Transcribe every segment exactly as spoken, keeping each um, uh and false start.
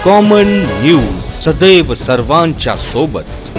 Common news सदैव सर्वांच्या सोबत।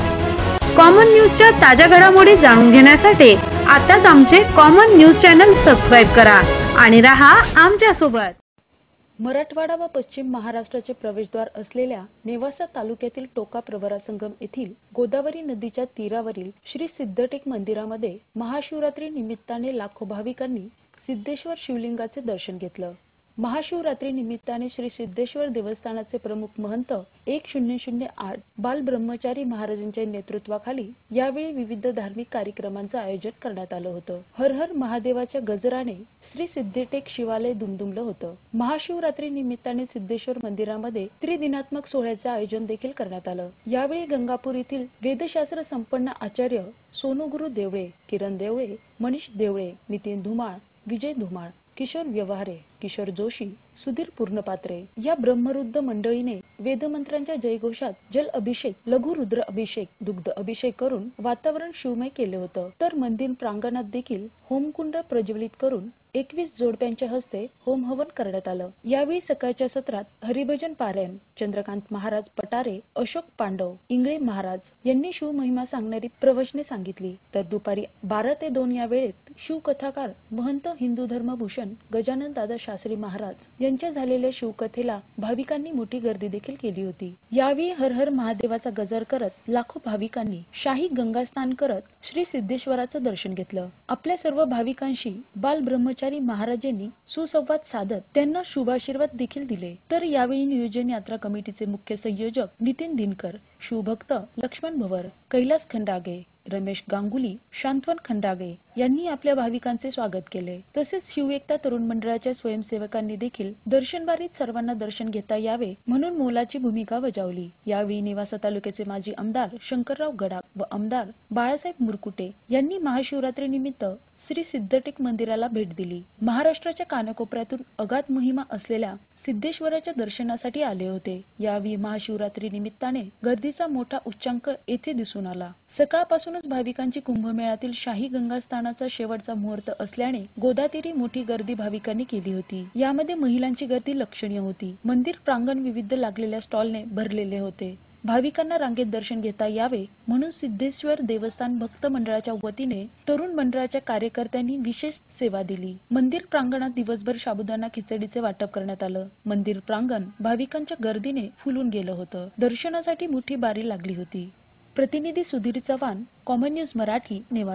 कॉमन न्यूजच्या ताज्या घडामोडी जाणून घेण्यासाठी आताच आमचे कॉमन न्यूज चॅनल सबस्क्राइब करा आणि रहा आमच्या सोबत। मराठवाडा व पश्चिम महाराष्ट्राचे प्रवेशद्वार असलेल्या नेवासा तालुक्यातील टोका प्रवरा संगम येथील गोदावरी नदीच्या तीरावरील श्री सिद्धटेक मंदिरामध्ये महाशिवरात्री निमित्ताने लाखो भाविकांनी सिद्धेश्वर शिवलिंगाचे दर्शन घेतलं। महाशिवरात्री निमित्ताने श्री सिद्धेश्वर देवस्थानाचे प्रमुख महंत एक शून्य शून्य आठ बाल ब्रह्मचारी महाराजांच्या नेतृत्वाखाली यावेळी विविध धार्मिक कार्यक्रमांचं आयोजन करण्यात आलं होतं। हर हर महादेवाच्या गजराने श्री सिद्धटेक शिवालय दुमदुमलं होतं। महाशिवरात्री निमित्ताने सिद्धेश्वर मंदिरामध्ये त्रिदिनात्मक सोहळ्याचे आयोजन देखील करण्यात आलं। यावेळी गंगापूर येथील वेदशास्त्र संपन्न आचार्य सोनूगुरु देवळे, किरण देवळे, मनीष देवळे, नितीन धुमाळ, विजय धुमाळ, किशोर व्यवहारे, किशोर जोशी, सुधीर पूर्णपात्रे या ब्रह्मरुद्ध मंडळीने वेदमंत्रांच्या जयघोषात जल अभिषेक, लघु रुद्र अभिषेक, दुग्ध अभिषेक करून वातावरण शिवमय केले होतं। तर मंदिर प्रांगणात देखील होमकुंड प्रज्वलित करून एकवीस जोडप्यांच्या हस्ते होम हवन करण्यात आलं। यावेळी सकाळच्या सत्रात हरिभजन पारायण चंद्रकांत महाराज पटारे, अशोक पांडव, इंगळे महाराज यांनी शिव महिमा सांगणारी प्रवचने सांगितली। तर दुपारी बारा ते दोन या वेळेत शिवकथाकार महंत हिंदू धर्मभूषण गजानन दादा शास्त्री महाराज यांच्या झालेल्या शिवकथेला भाविकांनी मोठी गर्दी देखील केली होती। यावेळी हर हर महादेवाचा गजर करत लाखो भाविकांनी शाही गंगास्नान करत श्री सिद्धेश्वराचं दर्शन घेतलं। आपल्या सर्व भाविकांशी बाल ब्रह्मचारी महाराजांनी सुसंवाद साधत त्यांना शुभाशीर्वाद देखील दिले। तर यावेळी नियोजन यात्रा कमिटीचे मुख्य संयोजक नितीन दिनकर, शिवभक्त लक्ष्मण भवर, कैलास खंडागे, रमेश गांगुली, शांतवन खंडागे यांनी आपल्या भाविकांचे स्वागत केले। तसेच शिवएकता तरुण मंडळाच्या स्वयंसेवकांनी देखील दर्शनबारीत सर्वांना दर्शन घेता यावे म्हणून मोलाची भूमिका बजावली। यावेळी नेवासा तालुक्याचे माजी आमदार शंकरराव गडाख व आमदार बाळासाहेब मुरकुटे यांनी महाशिवरात्री निमित्त श्री सिद्धटेक मंदिराला भेट दिली। महाराष्ट्राच्या कानाकोपऱ्यातून अगाध महिमा असलेल्या सिद्धेश्वराच्या दर्शनासाठी आले होते। यावेळी महाशिवरात्री निमित्ताने गर्दीचा मोठा उच्चांक येथे दिसून आला। सकाळपासूनच भाविकांची कुंभमेळ्यातील शाही गंगास्नानाचा शेवटचा मुहूर्त असल्याने गोदातीरी मोठी गर्दी भाविकांनी केली होती। यामध्ये महिलांची गर्दी लक्षणीय होती। मंदिर प्रांगण विविध लागलेल्या स्टॉलने भरलेले होते। भाविकांना रांगेत दर्शन घेता यावे म्हणून सिद्धेश्वर देवस्थान भक्त मंडळाच्या वतीने तरुण मंडळाच्या कार्यकर्त्यांनी विशेष सेवा दिली। मंदिर प्रांगणात दिवसभर साबुदाणा खिचडीचे वाटप करण्यात आलं। मंदिर प्रांगण भाविकांच्या गर्दीने फुलून गेलं होतं। दर्शनासाठी मोठी बारी लागली होती। प्रतिनिधी सुधीर चव्हाण, कॉमन न्यूज मराठी, नेवासा।